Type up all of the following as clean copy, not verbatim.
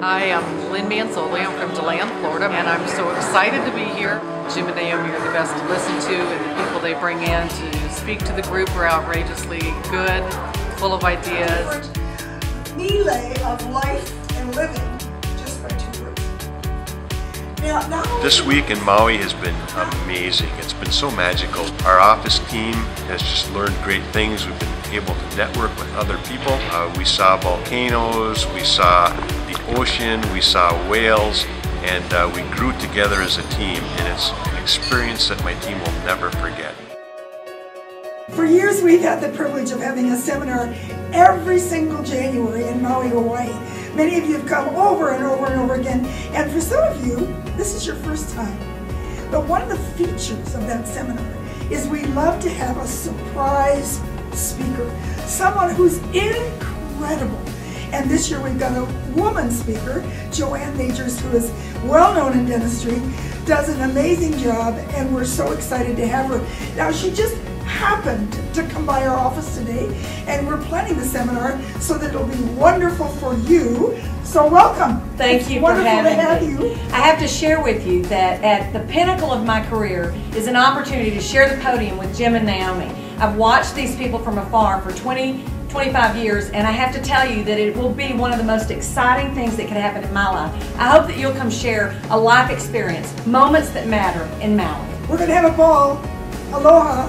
Hi, I'm Lynn Manzoli. I'm from DeLand, Florida, and I'm so excited to be here. Jim and Naomi are the best to listen to, and the people they bring in to speak to the group are outrageously good, full of ideas. Melee of life and living just by two words. Now, this week in Maui has been amazing. It's been so magical. Our office team has just learned great things. We've been able to network with other people. We saw volcanoes, we saw the ocean, we saw whales, and we grew together as a team, and it's an experience that my team will never forget. for years we've had the privilege of having a seminar every single January in Maui, Hawaii. Many of you have come over and over and over again, and for some of you, this is your first time. But one of the features of that seminar is we love to have a surprise speaker, someone who's incredible. And this year we've got a woman speaker, Joanne Majors, who is well known in dentistry, does an amazing job, and we're so excited to have her. Now, she just happened to come by our office today, and we're planning the seminar so that it'll be wonderful for you. So welcome. Thank you for having me. I have to share with you that at the pinnacle of my career is an opportunity to share the podium with Jim and Naomi. I've watched these people from afar for 25 years, and I have to tell you that it will be one of the most exciting things that could happen in my life. I hope that you'll come share a life experience, moments that matter in Maui. We're going to have a ball. Aloha.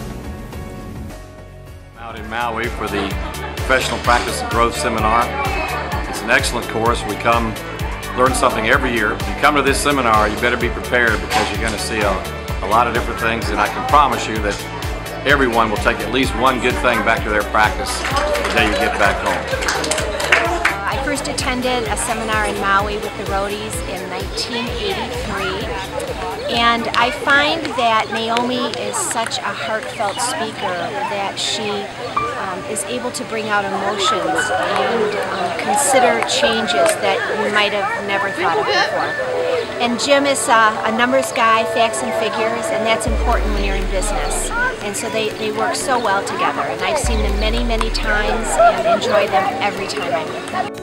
Out in Maui for the Professional Practice and Growth Seminar. It's an excellent course. We come learn something every year. If you come to this seminar, you better be prepared because you're going to see a lot of different things, and I can promise you that everyone will take at least one good thing back to their practice the day you get back home. I first attended a seminar in Maui with the Rhodes in 1983, and I find that Naomi is such a heartfelt speaker that she is able to bring out emotions and consider changes that you might have never thought of before. And Jim is a numbers guy, facts and figures, and that's important when you're in business. And so they work so well together, and I've seen them many, many times and enjoy them every time I'm with them.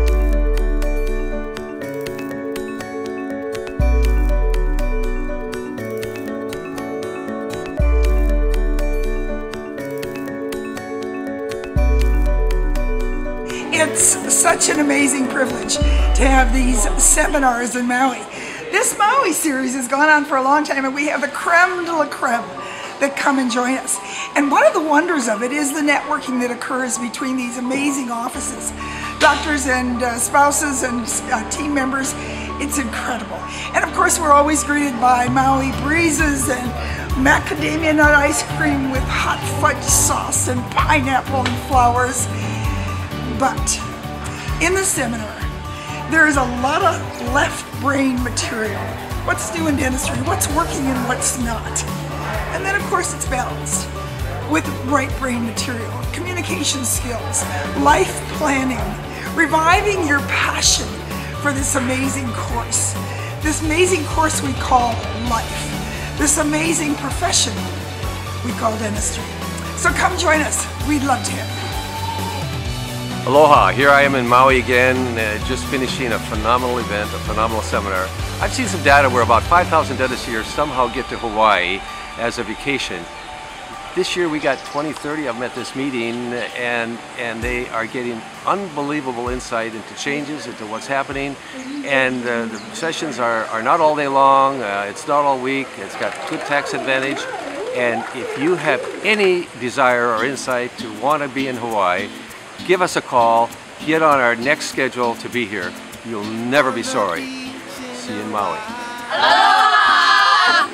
It's such an amazing privilege to have these seminars in Maui. This Maui series has gone on for a long time, and we have the creme de la creme that come and join us. And one of the wonders of it is the networking that occurs between these amazing offices. Doctors and spouses and team members, it's incredible. And of course, we're always greeted by Maui breezes and macadamia nut ice cream with hot fudge sauce and pineapple and flowers. But in the seminar, there is a lot of left brain material. What's new in dentistry, what's working and what's not. And then of course it's balanced with right brain material, communication skills, life planning, reviving your passion for this amazing course. This amazing course we call life. This amazing profession we call dentistry. So come join us, we'd love to have you. Aloha, here I am in Maui again, just finishing a phenomenal event, a phenomenal seminar. I've seen some data where about 5,000 dentists here somehow get to Hawaii as a vacation. This year we got 20, 30 of them at this meeting, and they are getting unbelievable insight into changes, into what's happening. And the sessions are not all day long, it's not all week, it's got good tax advantage. And if you have any desire or insight to want to be in Hawaii, give us a call, get on our next schedule to be here. You'll never be sorry. See you in Maui. Aloha!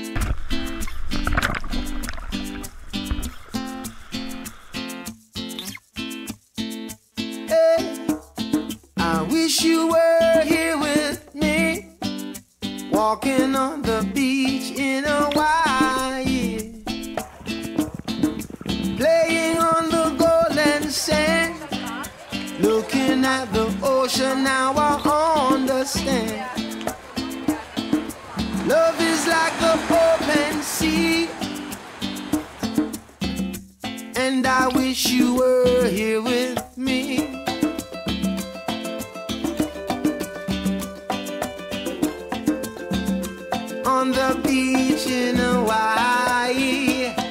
Hey, I wish you were here with me, walking on the beach in Hawaii, playing on the golden sand, looking at the ocean. Now I understand. Love is like the open sea, and I wish you were here with me. the beach in Hawaii.